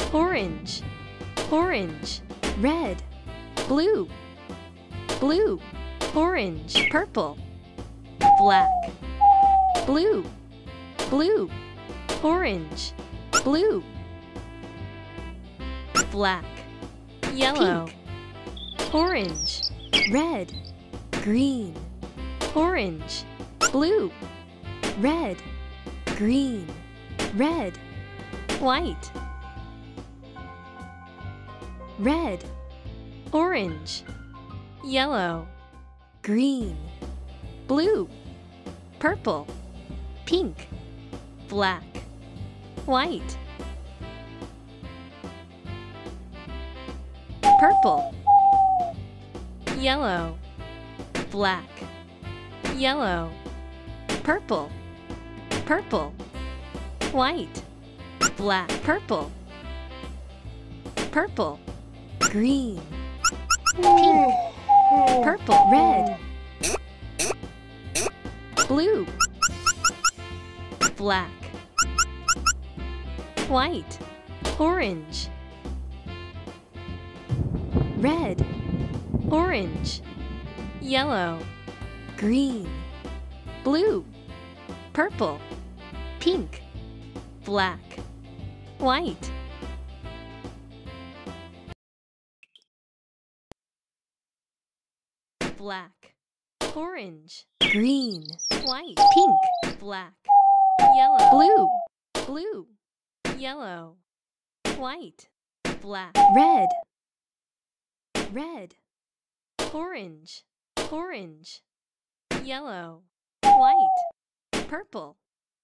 orange, orange, red, blue, blue, orange, purple, black, blue, blue, orange, blue, black, yellow, pink, orange, red, green, orange, blue, red, green, red, white, red, orange, yellow, green, blue, purple, pink, black, white, purple, yellow, black, yellow, purple, purple, white, black, purple, purple, green, pink, purple, red, blue, black, white, orange, red, orange, yellow, green, blue, purple, pink, black, white, black, orange, green, white, pink, black, yellow, blue, blue, yellow, white, black, red, red, orange, orange, yellow, white, purple,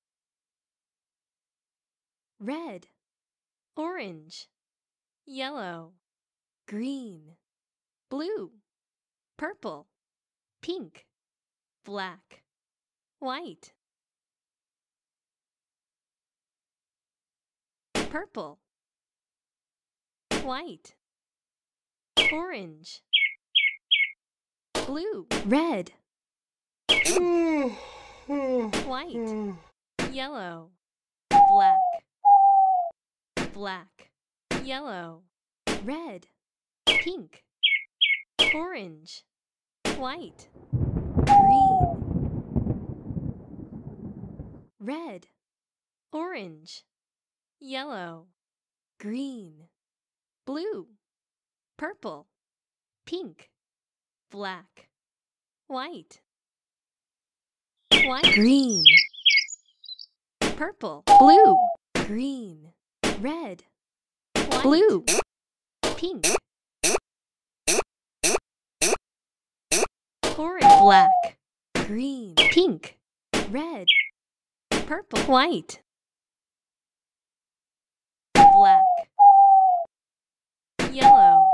red, orange, yellow, green, blue, purple, pink, black, white, purple, white, orange, blue, red, white, yellow, black, black, yellow, red, pink, orange, white, green, red, orange, yellow, green, blue, purple, pink, black, white, white, green, purple, blue, green, red, white, blue, pink, orange, black, green, pink, red, purple, white, black, yellow,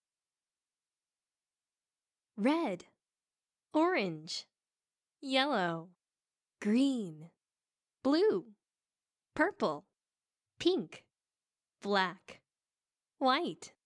red, orange, yellow, green, blue, purple, pink, black, white.